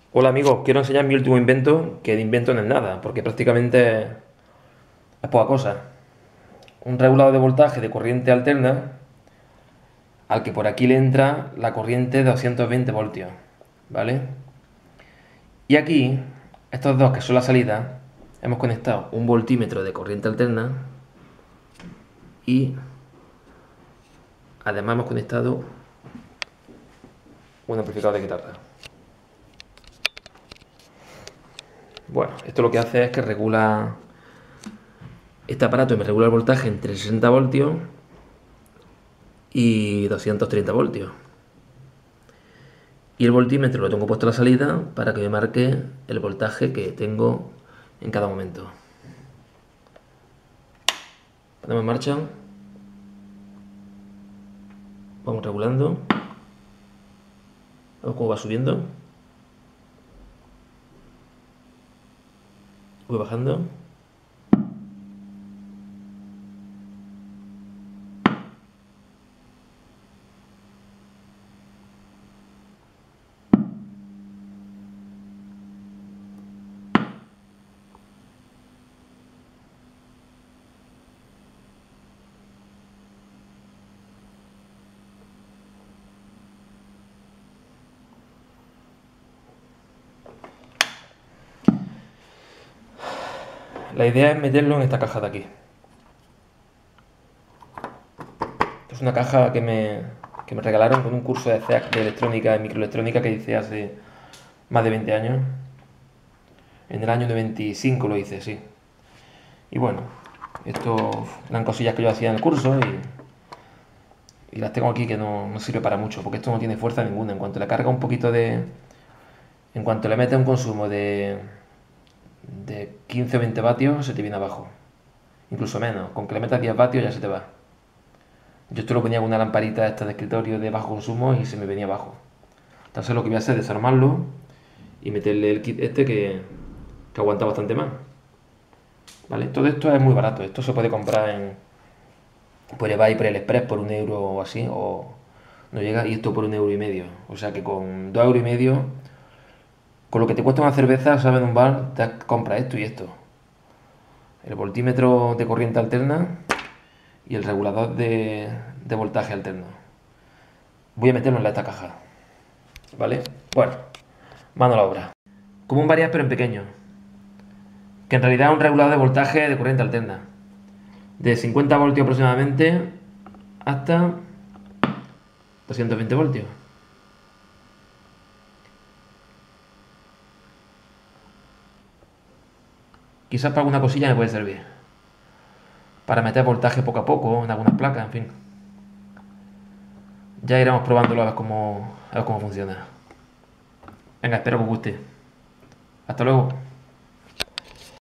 Hola amigos, quiero enseñar mi último invento, que de invento no es nada, porque prácticamente es poca cosa. Un regulador de voltaje de corriente alterna al que por aquí le entra la corriente de 220 voltios, ¿vale? Y aquí, estos dos que son la salida, hemos conectado un voltímetro de corriente alterna y además hemos conectado un amplificador de guitarra. Bueno, esto lo que hace es que regula. Este aparato me regula el voltaje entre 60 voltios y 230 voltios. Y el voltímetro lo tengo puesto a la salida para que me marque el voltaje que tengo en cada momento. Ponemos en marcha. Vamos regulando. Vemos cómo va subiendo. Voy bajando. La idea es meterlo en esta caja de aquí. Es una caja que me regalaron con un curso de CEAC de electrónica y microelectrónica que hice hace más de 20 años. En el año 95 lo hice, sí. Y bueno, esto eran cosillas que yo hacía en el curso y las tengo aquí que no sirve para mucho, porque esto no tiene fuerza ninguna. En cuanto le carga un poquito de. En cuanto le mete un consumo de 15 o 20 vatios, se te viene abajo. Incluso menos. Con que le metas 10 vatios ya se te va. Yo esto lo ponía con una lamparita esta de escritorio de bajo consumo y se me venía abajo. Entonces lo que voy a hacer es desarmarlo y meterle el kit este que aguanta bastante más. ¿Vale? Todo esto es muy barato. Esto se puede comprar en. Pues va por el Express por 1 euro o así. O no llega. Y esto por 1,5 euros. O sea que con 2,5 euros. Con lo que te cuesta una cerveza, ¿sabes? En un bar, te compras esto y esto. El voltímetro de corriente alterna y el regulador de voltaje alterno. Voy a meterlo en esta caja, ¿vale? Bueno, mano a la obra. Como un varias pero en pequeño, que en realidad es un regulador de voltaje de corriente alterna. De 50 voltios aproximadamente hasta 220 voltios. Quizás para alguna cosilla me puede servir. Para meter voltaje poco a poco en algunas placas, en fin. Ya iremos probándolo a ver cómo funciona. Venga, espero que os guste. Hasta luego.